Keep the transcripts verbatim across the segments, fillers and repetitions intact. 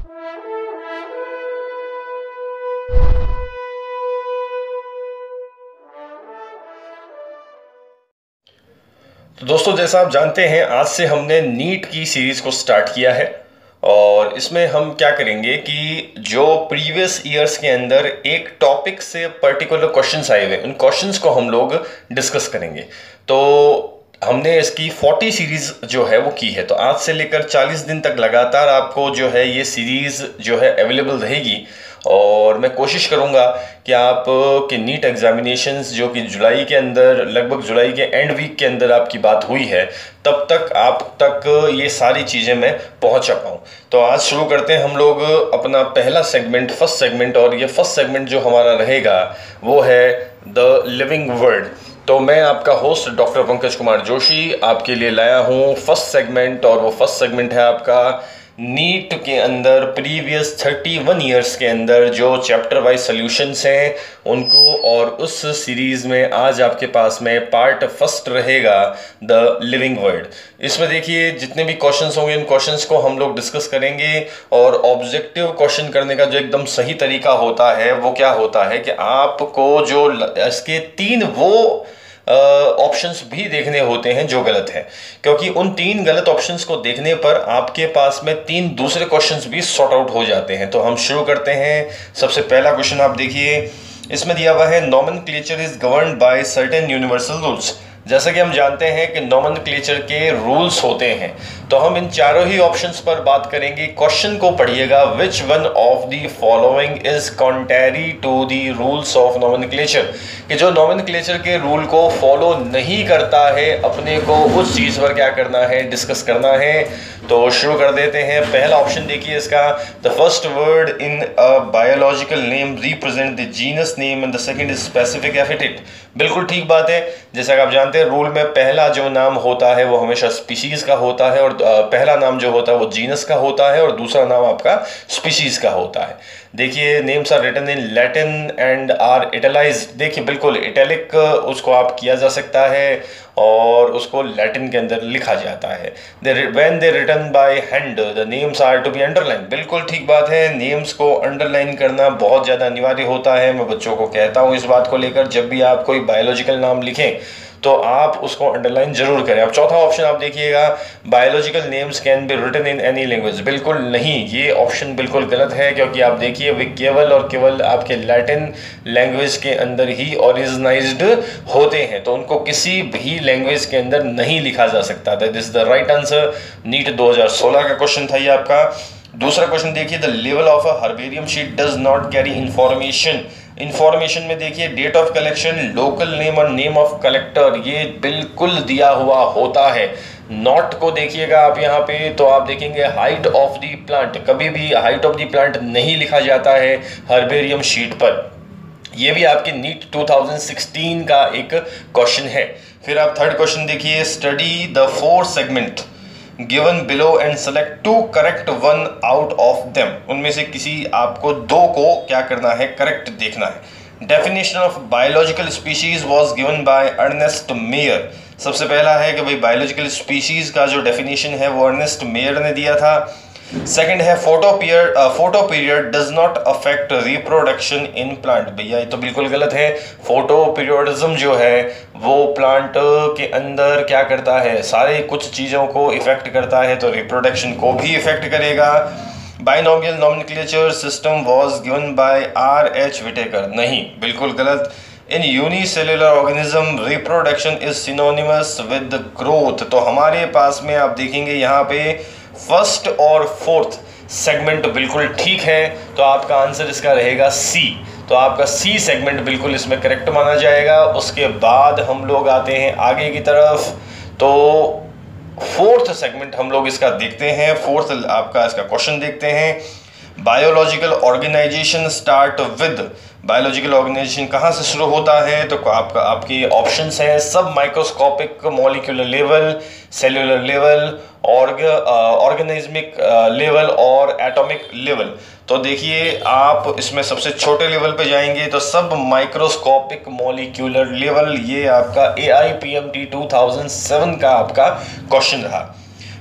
तो दोस्तों, जैसा आप जानते हैं, आज से हमने नीट की सीरीज को स्टार्ट किया है और इसमें हम क्या करेंगे कि जो प्रीवियस ईयर्स के अंदर एक टॉपिक से पर्टिकुलर क्वेश्चंस आए हुए उन क्वेश्चंस को हम लोग डिस्कस करेंगे। तो हमने इसकी चालीस सीरीज जो है वो की है, तो आज से लेकर चालीस दिन तक लगातार आपको जो है ये सीरीज जो है अवेलेबल रहेगी और मैं कोशिश करूंगा कि आप के नीट एग्जामिनेशंस जो कि जुलाई के अंदर, लगभग जुलाई के एंड वीक के अंदर आपकी बात हुई है, तब तक आप तक ये सारी चीज़ें मैं पहुंचा पाऊँ। तो आज शुरू करते हैं हम लोग अपना पहला सेगमेंट, फर्स्ट सेगमेंट, और ये फर्स्ट सेगमेंट जो हमारा रहेगा वो है द लिविंग वर्ड। तो मैं आपका होस्ट डॉक्टर पंकज कुमार जोशी आपके लिए लाया हूँ फर्स्ट सेगमेंट, और वो फर्स्ट सेगमेंट है आपका नीट के अंदर प्रीवियस इकतीस इयर्स के अंदर जो चैप्टर वाइज सॉल्यूशंस हैं उनको, और उस सीरीज में आज आपके पास में पार्ट फर्स्ट रहेगा द लिविंग वर्ड। इसमें देखिए जितने भी क्वेश्चंस होंगे इन क्वेश्चंस को हम लोग डिस्कस करेंगे, और ऑब्जेक्टिव क्वेश्चन करने का जो एकदम सही तरीका होता है वो क्या होता है कि आपको जो इसके तीन वो ऑप्शंस uh, भी देखने होते हैं जो गलत है, क्योंकि उन तीन गलत ऑप्शंस को देखने पर आपके पास में तीन दूसरे क्वेश्चंस भी सॉर्ट आउट हो जाते हैं। तो हम शुरू करते हैं। सबसे पहला क्वेश्चन आप देखिए, इसमें दिया हुआ है nomenclature is governed by certain universal rules. जैसा कि हम जानते हैं कि नॉमेनक्लेचर के रूल्स होते हैं, तो हम इन चारों ही ऑप्शंस पर बात करेंगे। क्वेश्चन को पढ़िएगा, which one of the following is contrary to the rules of nomenclature, कि जो नॉमेनक्लेचर के रूल को फॉलो नहीं करता है, अपने को उस चीज़ पर क्या करना है, डिस्कस करना है। तो शुरू कर देते हैं। पहला ऑप्शन देखिए इसका, the first word in a biological name represent the genus name and the second is specific epithet. बिल्कुल ठीक बात है। जैसा कि आप जानते हैं रूल में पहला जो नाम होता है वो हमेशा स्पीशीज का होता है, और पहला नाम जो होता है वो जीनस का होता है और दूसरा नाम आपका स्पीशीज का होता है। देखिए names are written in Latin and are italicised. देखिए बिल्कुल इटैलिक उसको आप किया जा सकता है और उसको लैटिन के अंदर लिखा जाता है। When they written by hand the names are to be underline. बिल्कुल ठीक बात है, नेम्स को अंडरलाइन करना बहुत ज़्यादा अनिवार्य होता है। मैं बच्चों को कहता हूँ इस बात को लेकर, जब भी आप कोई बायोलॉजिकल नाम लिखें तो आप उसको अंडरलाइन जरूर करें। अब चौथा ऑप्शन आप देखिएगा, biological names can be written in any language. बिल्कुल नहीं, ये ऑप्शन बिल्कुल गलत है, क्योंकि आप देखिए वे केवल और केवल आपके लैटिन लैंग्वेज के अंदर ही ओरिजिनाइज्ड होते हैं, तो उनको किसी भी लैंग्वेज के अंदर नहीं लिखा जा सकता। That is the right answer. NEET दो हज़ार सोलह का क्वेश्चन था ये आपका। दूसरा क्वेश्चन देखिए, the level of a herbarium sheet does not carry information. Information में देखिए date of collection, local name और नेम ऑफ कलेक्टर, ये बिल्कुल दिया हुआ होता है। नॉट को देखिएगा आप यहाँ पे, तो आप देखेंगे हाइट ऑफ द प्लांट, कभी भी हाइट ऑफ द प्लांट नहीं लिखा जाता है हर्बेरियम शीट पर। ये भी आपके नीट दो हज़ार सोलह का एक क्वेश्चन है। फिर आप थर्ड क्वेश्चन देखिए, study the four segment given below and select two correct one out of them. उनमें से किसी आपको दो को क्या करना है, करेक्ट देखना है। Definition of biological species was given by Ernst Mayr. सबसे पहला है कि भाई बायोलॉजिकल स्पीशीज का जो डेफिनेशन है वो अर्नेस्ट मेयर ने दिया था। सेकंड है photo period photo period does not affect reproduction in plant. भैया ये तो बिल्कुल गलत है। फोटो पीरियडिज्म जो है वो प्लांट के अंदर क्या करता है, सारे कुछ चीज़ों को इफेक्ट करता है, तो रिप्रोडक्शन को भी इफेक्ट करेगा। Binomial nomenclature system was given by R H Whittaker. नहीं, बिल्कुल गलत। In unicellular organism reproduction is synonymous with growth. तो हमारे पास में आप देखेंगे यहाँ पे फर्स्ट और फोर्थ सेगमेंट बिल्कुल ठीक है, तो आपका आंसर इसका रहेगा सी। तो आपका सी सेगमेंट बिल्कुल इसमें करेक्ट माना जाएगा। उसके बाद हम लोग आते हैं आगे की तरफ, तो फोर्थ सेगमेंट हम लोग इसका देखते हैं। फोर्थ आपका इसका क्वेश्चन देखते हैं, biological organisation start with. Biological organisation कहाँ से शुरू होता है, तो आपका आपके ऑप्शंस हैं सब microscopic molecular level, cellular level, organismic level और एटॉमिक लेवल। तो देखिए आप इसमें सबसे छोटे लेवल पे जाएंगे तो सब माइक्रोस्कोपिक मॉलिक्यूलर लेवल, ये आपका A I P M T दो हज़ार सात का आपका क्वेश्चन रहा।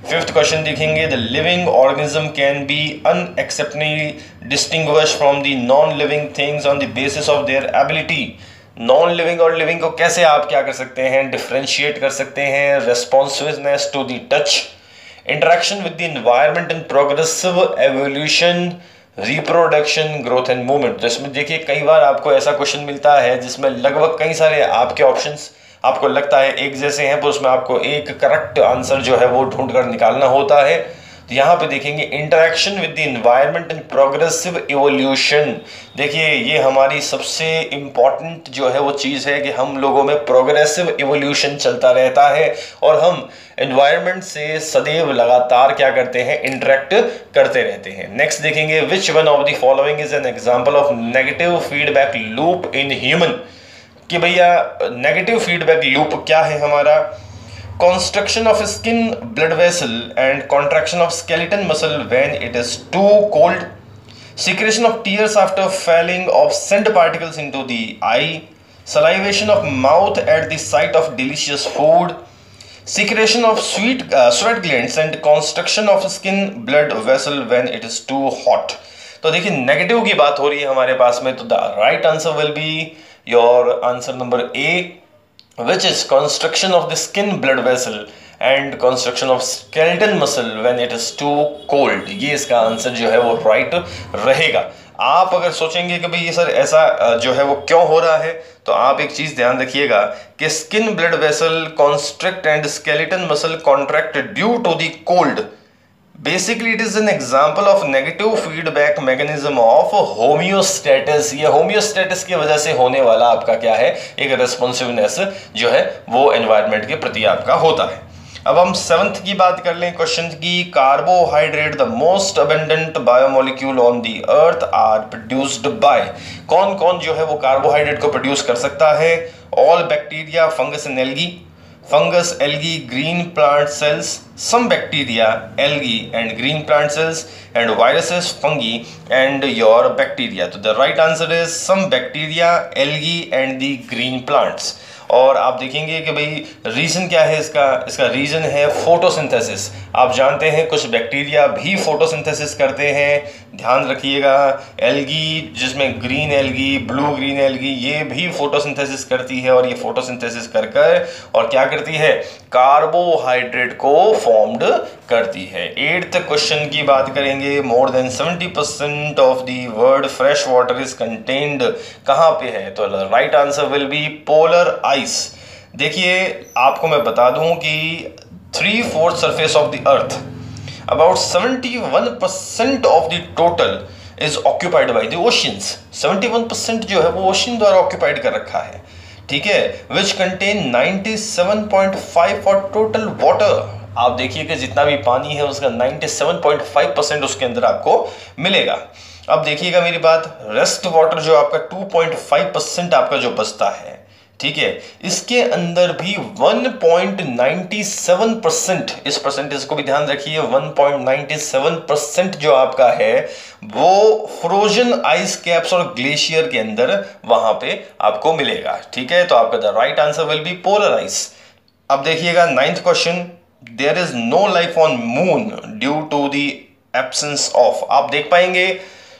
फिफ्थ क्वेश्चन देखेंगे, the living organism can be unacceptably distinguish from the non living things on the basis of their ability. Non living और लिविंग को कैसे आप क्या कर सकते हैं, डिफरेंशिएट कर सकते हैं। Responsiveness to the touch, interaction with the environment and progressive evolution, reproduction, growth and movement. तो इसमें देखिए कई बार आपको ऐसा क्वेश्चन मिलता है जिसमें लगभग कई सारे आपके ऑप्शंस आपको लगता है एक जैसे हैं, पर उसमें आपको एक करेक्ट आंसर जो है वो ढूंढ कर निकालना होता है। तो यहाँ पे देखेंगे interaction with the environment and progressive evolution. देखिए ये हमारी सबसे इम्पॉर्टेंट जो है वो चीज़ है कि हम लोगों में प्रोग्रेसिव इवोल्यूशन चलता रहता है और हम एनवायरनमेंट से सदैव लगातार क्या करते हैं, इंटरेक्ट करते रहते हैं। नेक्स्ट देखेंगे, which one of the following is an example of negative feedback loop in human. कि भैया नेगेटिव फीडबैक लूप क्या है हमारा, construction of skin blood vessel and contraction of skeleton muscle when it is too cold, secretion of tears after falling of scent particles into the eye, salivation of mouth at the sight of delicious food, secretion of sweet uh, sweat glands and construction of skin blood vessel when it is too hot। तो देखिए negative की बात हो रही है हमारे पास में, तो the right answer will be your answer number A, which is construction of the skin blood vessel and construction of skeleton muscle when it is too cold। ये इसका आंसर जो है वो राइट रहेगा। आप अगर सोचेंगे कि भाई ये सर ऐसा जो है वो क्यों हो रहा है, तो आप एक चीज ध्यान रखिएगा कि skin blood vessel constrict and skeleton muscle contract due to the cold. Basically it is an example of negative feedback mechanism of homeostasis. ये होम्योस्टेटिस की वजह से होने वाला आपका क्या है, एक रेस्पॉन्सिवनेस जो है वो एनवायरनमेंट के प्रति आपका होता है। अब हम सेवंथ की बात कर लें क्वेश्चन की, carbohydrate the most abundant biomolecule on the earth are produced by. कौन कौन जो है वो कार्बोहाइड्रेट को प्रोड्यूस कर सकता है, all bacteria, fungus and algae, fungus, algae, green plant cells, some bacteria, algae and green plant cells, and viruses, fungi and your bacteria। तो the right answer is some bacteria, algae and the green plants। और आप देखेंगे कि भाई reason क्या है इसका, इसका रीजन है फोटोसिंथेसिस। आप जानते हैं कुछ बैक्टीरिया भी फोटोसिंथेसिस करते हैं, ध्यान रखिएगा। एल्गी जिसमें green algae, blue green algae, ये भी फोटोसिंथेसिस करती है और ये फोटोसिंथेसिस कर कर और क्या करती है, कार्बोहाइड्रेट को फॉर्म्ड करती है। एट्थ क्वेश्चन की बात करेंगे, more than seventy percent of the world fresh water is contained कहाँ पे है, तो right answer will be polar ice. देखिए आपको मैं बता दूं कि three fourth surface of the earth about seventy-one percent of the total is occupied by the oceans। seventy-one percent जो है वो ओशन द्वारा ऑक्यूपाइड कर रखा है, ठीक है, which contain ninety-seven point five for total water। आप देखिए कि जितना भी पानी है उसका ninety-seven point five percent उसके अंदर आपको मिलेगा। अब देखिएगा मेरी बात, रेस्ट वाटर जो आपका two point five percent आपका जो बचता है, ठीक है, इसके अंदर भी one point nine seven percent, इस परसेंटेज को भी ध्यान रखिए, one point nine seven percent जो आपका है वो फ्रोजन आइस कैप्स और ग्लेशियर के अंदर वहां पे आपको मिलेगा, ठीक है। तो आपका the right answer will be polar ice. अब देखिएगा ninth question, there is no life on moon due to the absence of. आप देख पाएंगे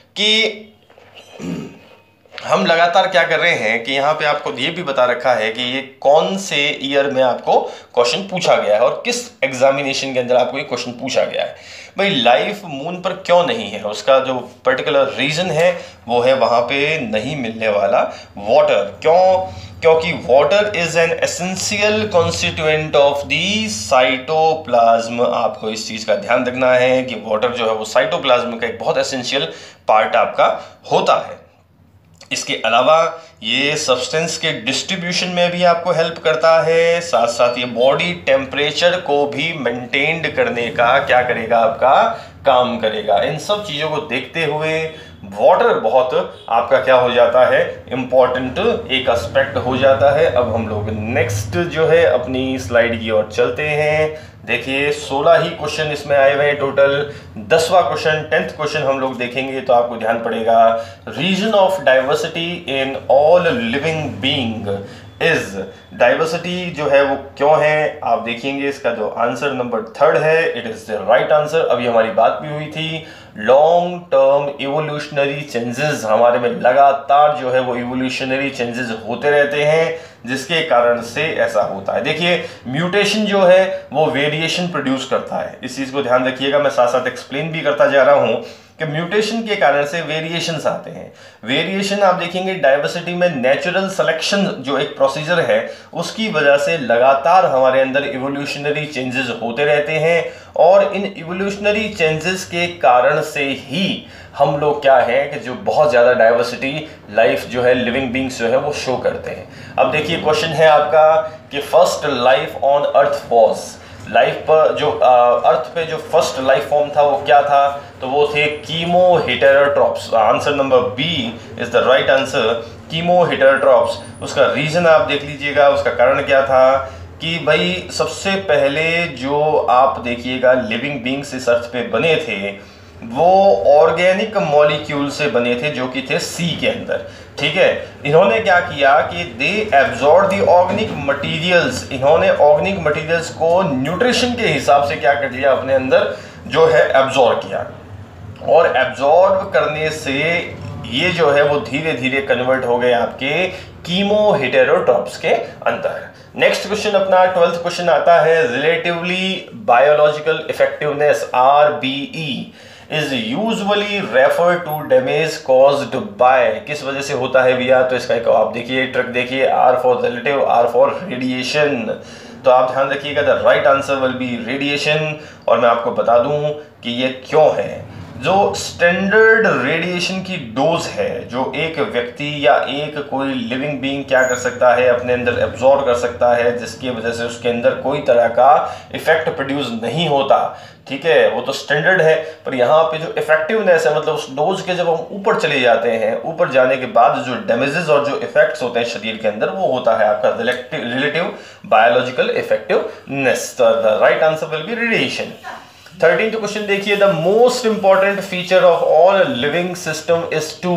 कि हम लगातार क्या कर रहे हैं कि यहाँ पे आपको ये भी बता रखा है कि ये कौन से ईयर में आपको क्वेश्चन पूछा गया है और किस एग्जामिनेशन के अंदर आपको ये क्वेश्चन पूछा गया है। भाई लाइफ मून पर क्यों नहीं है, उसका जो पर्टिकुलर रीजन है वो है वहाँ पे नहीं मिलने वाला वाटर। क्यों? क्योंकि water is an essential constituent of the cytoplasm. आपको इस चीज़ का ध्यान रखना है कि वाटर जो है वो साइटोप्लाज्म का एक बहुत एसेंशियल पार्ट आपका होता है। इसके अलावा ये सब्सटेंस के डिस्ट्रीब्यूशन में भी आपको हेल्प करता है, साथ साथ ये बॉडी टेम्परेचर को भी मेंटेन करने का क्या करेगा, आपका काम करेगा। इन सब चीज़ों को देखते हुए वाटर बहुत आपका क्या हो जाता है, इम्पॉर्टेंट एक एस्पेक्ट हो जाता है। अब हम लोग नेक्स्ट जो है अपनी स्लाइड की ओर चलते हैं। देखिए सोलह ही क्वेश्चन इसमें आए हुए हैं टोटल। दसवां क्वेश्चन, टेंथ क्वेश्चन हम लोग देखेंगे तो आपको ध्यान पड़ेगा, reason of diversity in all living being is diversity जो है वो क्यों है, आप देखेंगे इसका जो आंसर नंबर थर्ड है, it is the right answer. अभी हमारी बात भी हुई थी, लॉन्ग टर्म इवोल्यूशनरी चेंजेस, हमारे में लगातार जो है वो इवोल्यूशनरी चेंजेस होते रहते हैं जिसके कारण से ऐसा होता है। देखिए म्यूटेशन जो है वो वेरिएशन प्रोड्यूस करता है, इस चीज को ध्यान रखिएगा, मैं साथ साथ एक्सप्लेन भी करता जा रहा हूं कि म्यूटेशन के कारण से वेरिएशंस आते हैं। वेरिएशन आप देखेंगे डाइवर्सिटी में नेचुरल सिलेक्शन जो एक प्रोसीजर है उसकी वजह से लगातार हमारे अंदर इवोल्यूशनरी चेंजेस होते रहते हैं और इन इवोल्यूशनरी चेंजेस के कारण से ही हम लोग क्या है कि जो बहुत ज़्यादा डाइवर्सिटी लाइफ जो है लिविंग बींग्स जो है वो शो करते हैं। अब देखिए क्वेश्चन है आपका कि first life on earth was, life पर जो अर्थ पे जो फर्स्ट लाइफ फॉर्म था वो क्या था, तो वो थे chemo heterotrophs. Answer number B is the right answer, chemo heterotrophs. उसका रीजन आप देख लीजिएगा, उसका कारण क्या था कि भाई सबसे पहले जो आप देखिएगा लिविंग बींग्स इस अर्थ पे बने थे वो ऑर्गेनिक मॉलिक्यूल से बने थे जो कि थे सी के अंदर, ठीक है। इन्होंने क्या किया कि they absorb the organic materials, इन्होंने ऑर्गेनिक मटेरियल्स को न्यूट्रिशन के हिसाब से क्या कर लिया, अपने अंदर जो है एब्जॉर्ब किया, और एब्जॉर्ब करने से ये जो है वो धीरे धीरे कन्वर्ट हो गए आपके कीमो हेटेरोट्रॉप्स के अंदर। नेक्स्ट क्वेश्चन अपना ट्वेल्थ क्वेश्चन आता है, relatively biological effectiveness R B E is usually refer to damage caused by, किस वजह से होता है भैया, तो इसका एक आप देखिए ट्रिक देखिए, R for relative, R for radiation. तो आप ध्यान रखिएगा the right answer will be radiation, और मैं आपको बता दूं कि ये क्यों है। जो स्टैंडर्ड रेडिएशन की डोज है जो एक व्यक्ति या एक कोई लिविंग बीइंग क्या कर सकता है, अपने अंदर एब्जॉर्ब कर सकता है, जिसकी वजह से उसके अंदर कोई तरह का इफेक्ट प्रोड्यूस नहीं होता, ठीक है, वो तो स्टैंडर्ड है। पर यहाँ पे जो इफेक्टिवनेस है, मतलब उस डोज के जब हम ऊपर चले जाते हैं, ऊपर जाने के बाद जो डैमेजेस और जो इफेक्ट्स होते हैं शरीर के अंदर, वो होता है आपका relative biological effectiveness. The right answer will be radiation. Thirteenth question देखिए, the most important feature of all living system is to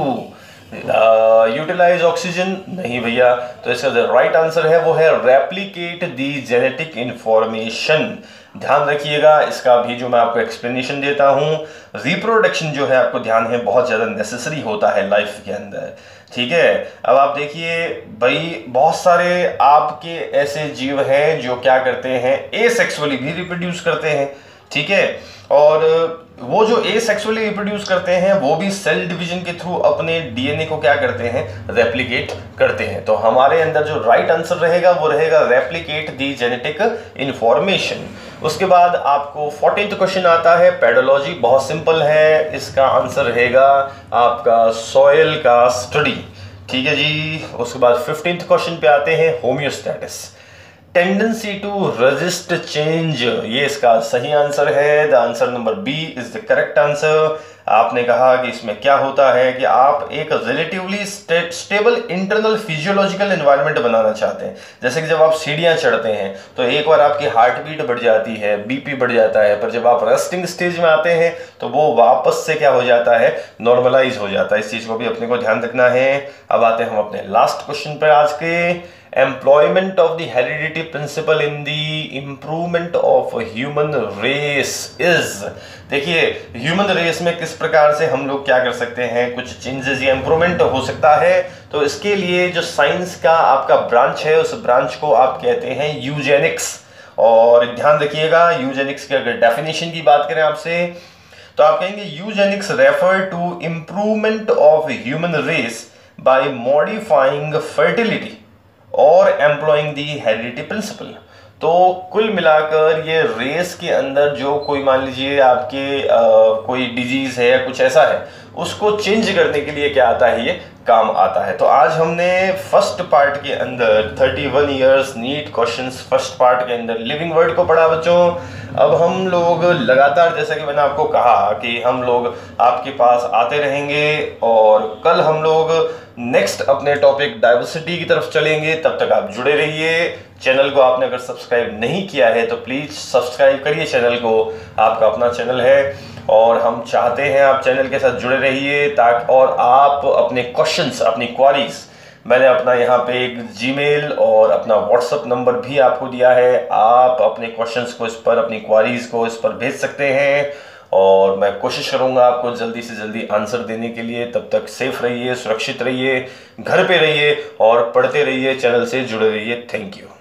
utilize oxygen, नहीं भैया, तो इसका जो राइट आंसर है वो है रेप्लिकेट द जेनेटिक इंफॉर्मेशन। ध्यान रखिएगा, इसका भी जो मैं आपको एक्सप्लेनेशन देता हूं, रिप्रोडक्शन जो है आपको ध्यान है बहुत ज्यादा नेसेसरी होता है लाइफ के अंदर, ठीक है। अब आप देखिए भाई बहुत सारे आपके ऐसे जीव हैं जो क्या करते हैं, एसेक्सुअली भी रिप्रोड्यूस करते हैं, ठीक है, और वो जो एसेक्सुअली रिप्रोड्यूस करते हैं वो भी सेल डिवीजन के थ्रू अपने डीएनए को क्या करते हैं, रेप्लिकेट करते हैं। तो हमारे अंदर जो राइट आंसर रहेगा वो रहेगा रेप्लिकेट दी जेनेटिक इंफॉर्मेशन। उसके बाद आपको फोर्टीन्थ क्वेश्चन आता है पेडोलॉजी, बहुत सिंपल है, इसका आंसर रहेगा आपका सॉइल का स्टडी, ठीक है जी। उसके बाद फिफ्टींथ क्वेश्चन पे आते हैं homeostasis, tendency to resist change, ये इसका सही आंसर है, the answer number B is the correct answer. आपने कहा कि इसमें क्या होता है कि आप एक relatively stable internal physiological environment बनाना चाहते हैं। जैसे कि जब आप सीढ़ियां चढ़ते हैं तो एक बार आपकी हार्ट बीट बढ़ जाती है, बीपी बढ़ जाता है, पर जब आप रेस्टिंग स्टेज में आते हैं तो वो वापस से क्या हो जाता है, नॉर्मलाइज हो जाता है। इस चीज को भी अपने को ध्यान रखना है। अब आते हैं हम अपने लास्ट क्वेश्चन पर आज के, employment of the heredity principle in the improvement of human race is, देखिए ह्यूमन रेस में किस प्रकार से हम लोग क्या कर सकते हैं, कुछ चेंजेस या इंप्रूवमेंट हो सकता है। तो इसके लिए जो साइंस का आपका ब्रांच है उस ब्रांच को आप कहते हैं यूजेनिक्स। और ध्यान रखिएगा यूजेनिक्स की अगर डेफिनेशन की बात करें आपसे तो आप कहेंगे eugenics refer to improvement of human race by modifying fertility और एम्प्लॉइंग दी हेरिडिटी प्रिंसिपल। तो कुल मिलाकर ये रेस के अंदर जो कोई मान लीजिए आपके आ, कोई डिजीज है या कुछ ऐसा है उसको चेंज करने के लिए क्या आता है, ये काम आता है। तो आज हमने फर्स्ट पार्ट के अंदर thirty one years NEET questions first part के अंदर लिविंग वर्ड को पढ़ा बच्चों। अब हम लोग लगातार, जैसा कि मैंने आपको कहा कि हम लोग आपके पास आते रहेंगे और कल हम लोग नेक्स्ट अपने टॉपिक डाइवर्सिटी की तरफ चलेंगे। तब तक आप जुड़े रहिए। चैनल को आपने अगर सब्सक्राइब नहीं किया है तो प्लीज सब्सक्राइब करिए चैनल को, आपका अपना चैनल है और हम चाहते हैं आप चैनल के साथ जुड़े रहिए ताकि और आप अपने क्वेश्चंस, अपनी क्वारीज मैंने अपना यहाँ पे एक जीमेल और अपना व्हाट्सअप नंबर भी आपको दिया है। आप अपने क्वेश्चंस को इस पर, अपनी क्वारीज को इस पर भेज सकते हैं और मैं कोशिश करूँगा आपको जल्दी से जल्दी आंसर देने के लिए। तब तक सेफ रहिए, सुरक्षित रहिए, घर पे रहिए और पढ़ते रहिए, चैनल से जुड़े रहिए। Thank you.